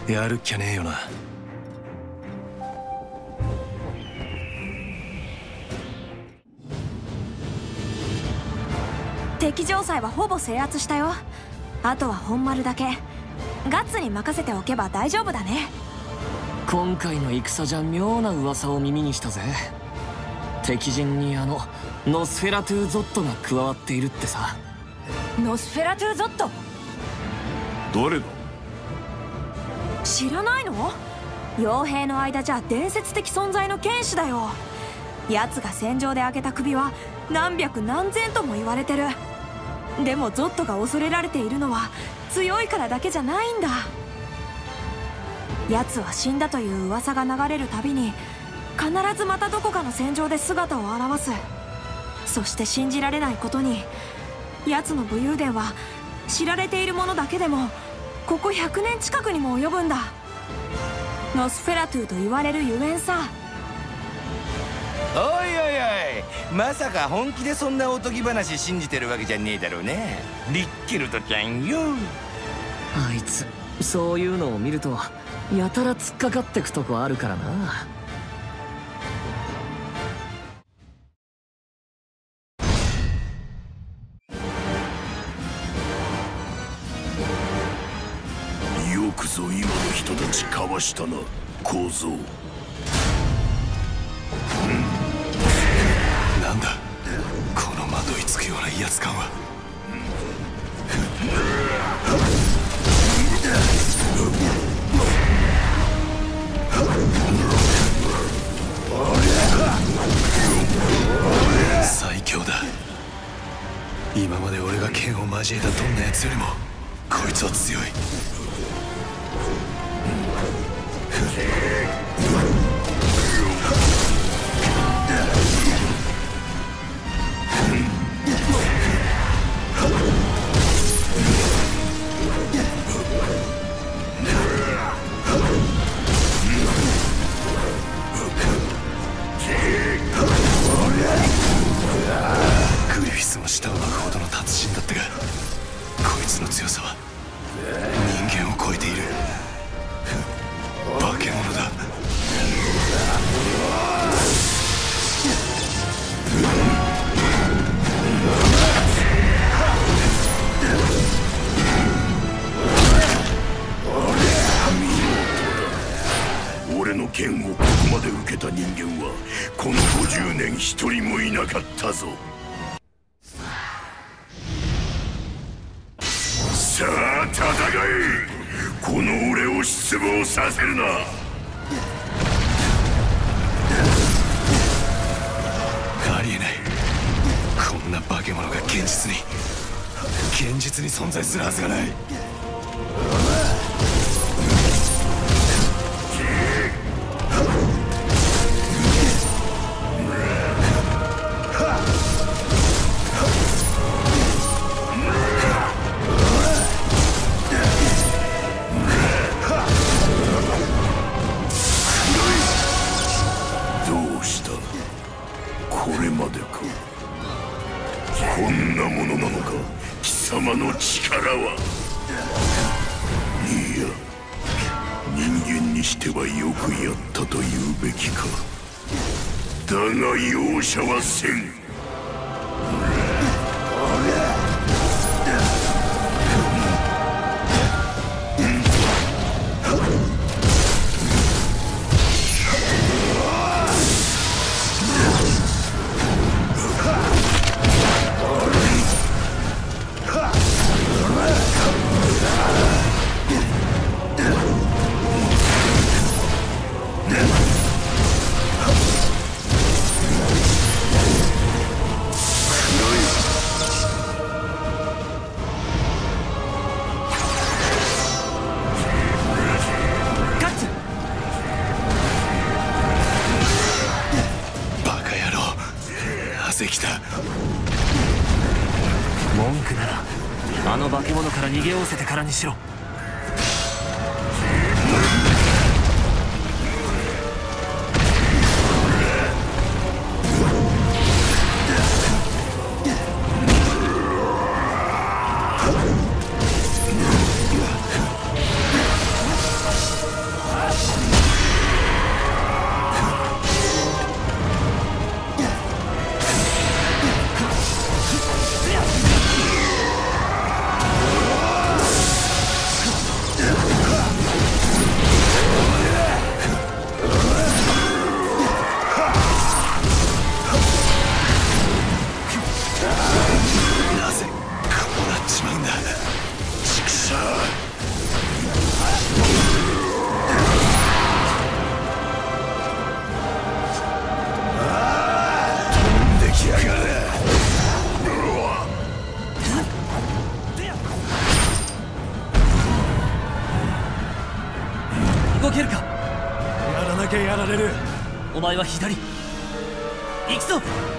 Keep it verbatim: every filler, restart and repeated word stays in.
やるっきゃねえよな。 敵城塞はほぼ制圧したよ。あとは本丸だけ。ガッツに任せておけば大丈夫だね。 今回の戦じゃ妙な噂を耳にしたぜ。敵陣にあのノスフェラトゥ・ゾットが加わっているってさ。 ノスフェラトゥ・ゾット？ 誰だ？ 知らないの？傭兵の間じゃ伝説的存在の剣士だよ。奴が戦場で開けた首は何百何千とも言われてる。でもゾットが恐れられているのは強いからだけじゃないんだ。奴は死んだという噂が流れるたびに必ずまたどこかの戦場で姿を現す。そして信じられないことに、奴の武勇伝は知られているものだけでもここひゃくねん近くにも及ぶんだ。ノスフェラトゥと言われるゆえんさ。 おいおいおい、まさか本気でそんなおとぎ話信じてるわけじゃねえだろうね、リッケルトちゃんよ。 あいつそういうのを見るとやたら突っかかってくとこあるからな。 よくぞ今の人たちかわしたな、小僧。 なんだこのまといつくような威圧感は。最強だ。今まで俺が剣を交えたどんなやつよりもこいつは強い。グリフィスも舌を巻くほどの達人だったが、こいつの強さは人間を超えている。化け物だ。 俺の剣をここまで受けた人間はこのごじゅうねん一人もいなかったぞ。さあ戦え、この俺を失望させるな。 ありえない。こんな化け物が現実に現実に存在するはずがない。 こんなものなのか貴様の力は。いや、人間にしてはよくやったと言うべきか。だが容赦はせん。 文句ならあの化け物から逃げおおせてからにしろ。 だ。 畜生。 飛んできやがれ。 動けるか。やらなきゃやられる。お前は左行くぞ。